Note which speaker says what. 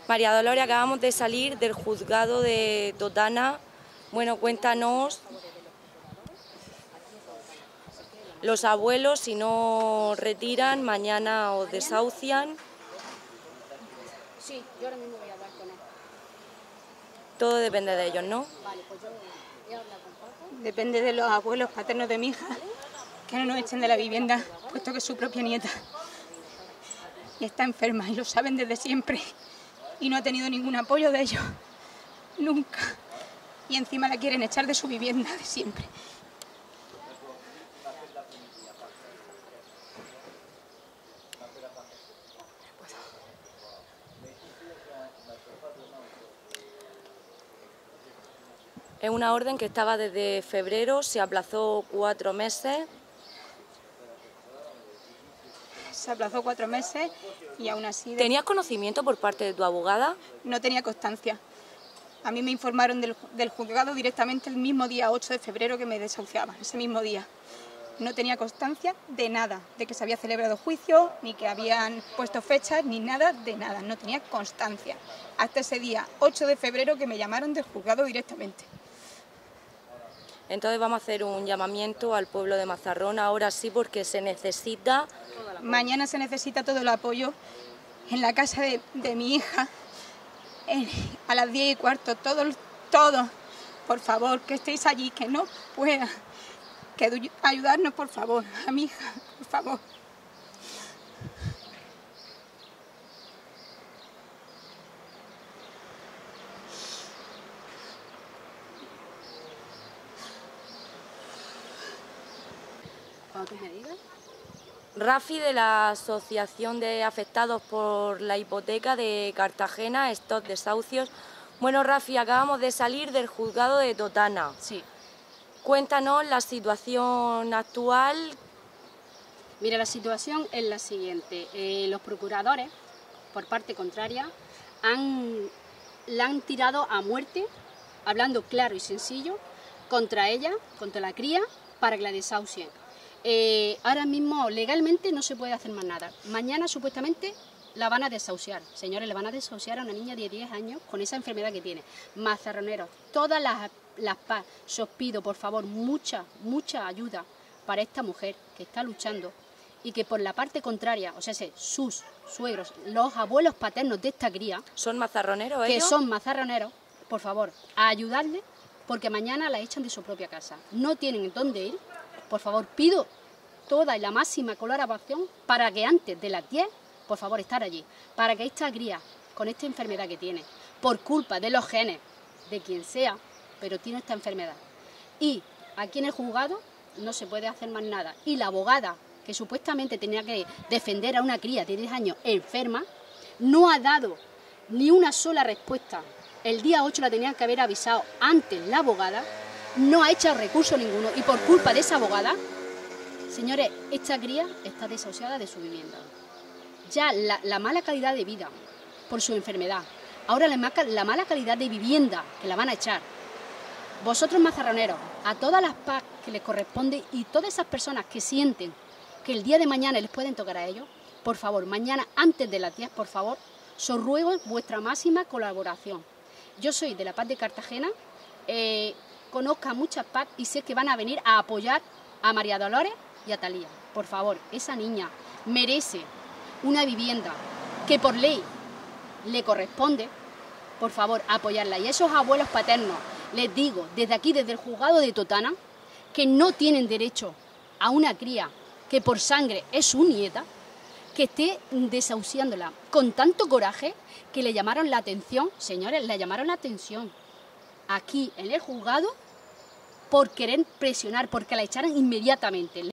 Speaker 1: María Dolores, acabamos de salir del juzgado de Totana. Bueno, cuéntanos, los abuelos, si no retiran, mañana os desahucian.
Speaker 2: Sí, yo ahora mismo voy a hablar con él.
Speaker 1: Todo depende de ellos, ¿no?
Speaker 2: Vale, pues yo voy a hablar con Paco.
Speaker 3: Depende de los abuelos paternos de mi hija, que no nos echen de la vivienda, puesto que es su propia nieta. Y está enferma, y lo saben desde siempre. Y no ha tenido ningún apoyo de ellos. Nunca. Y encima la quieren echar de su vivienda de siempre.
Speaker 1: Es una orden que estaba desde febrero, se aplazó 4 meses.
Speaker 3: Se aplazó 4 meses y aún así...
Speaker 1: ¿Tenías conocimiento por parte de tu abogada?
Speaker 3: No tenía constancia. A mí me informaron del juzgado directamente el mismo día 8 de febrero que me desahuciaban, ese mismo día. No tenía constancia de nada, de que se había celebrado juicio, ni que habían puesto fechas, ni nada de nada. No tenía constancia. Hasta ese día 8 de febrero que me llamaron del juzgado directamente.
Speaker 1: Entonces vamos a hacer un llamamiento al pueblo de Mazarrón, ahora sí, porque se necesita...
Speaker 3: Mañana se necesita todo el apoyo en la casa de mi hija, a las 10:15, todos, por favor, que estéis allí, que no pueda, que ayudarnos, por favor, a mi hija, por favor.
Speaker 2: Cuando tú me digas.
Speaker 1: Rafi, de la Asociación de Afectados por la Hipoteca de Cartagena, estos desahucios. Bueno, Rafi, acabamos de salir del juzgado de Totana.
Speaker 2: Sí.
Speaker 1: Cuéntanos la situación actual.
Speaker 2: Mira, la situación es la siguiente. Los procuradores, por parte contraria, la han tirado a muerte, hablando claro y sencillo, contra ella, contra la cría, para que la desahucien. Ahora mismo legalmente no se puede hacer más nada. Mañana supuestamente la van a desahuciar. Señores, le van a desahuciar a una niña de 10 años con esa enfermedad que tiene. Mazarroneros, todas las PAS, os pido por favor mucha ayuda para esta mujer que está luchando y que por la parte contraria, o sea, sus suegros, los abuelos paternos de esta cría,
Speaker 1: ¿Son mazarroneros ellos?
Speaker 2: que son mazarroneros, por favor, a ayudarle porque mañana la echan de su propia casa. No tienen dónde ir. Por favor, pido toda y la máxima colaboración para que antes de las 10, por favor, estar allí. Para que esta cría, con esta enfermedad que tiene, por culpa de los genes, de quien sea, pero tiene esta enfermedad. Y aquí en el juzgado no se puede hacer más nada. Y la abogada, que supuestamente tenía que defender a una cría de 10 años enferma, no ha dado ni una sola respuesta. El día 8 la tenían que haber avisado antes la abogada. No ha hecho recurso ninguno y por culpa de esa abogada, señores, esta cría está desahuciada de su vivienda. Ya la mala calidad de vida por su enfermedad, ahora la mala calidad de vivienda que la van a echar. Vosotros mazarroneros, a todas las PAC que les corresponde y todas esas personas que sienten que el día de mañana les pueden tocar a ellos, por favor, mañana antes de las 10, por favor, os ruego vuestra máxima colaboración. Yo soy de la PAC de Cartagena, conozco a muchas PAC y sé que van a venir a apoyar a María Dolores y a Talía. Por favor, esa niña merece una vivienda que por ley le corresponde, por favor, apoyarla. Y a esos abuelos paternos les digo, desde aquí, desde el juzgado de Totana, que no tienen derecho a una cría que por sangre es su nieta, que esté desahuciándola con tanto coraje que le llamaron la atención, señores, le llamaron la atención aquí en el juzgado por querer presionar, porque la echaran inmediatamente.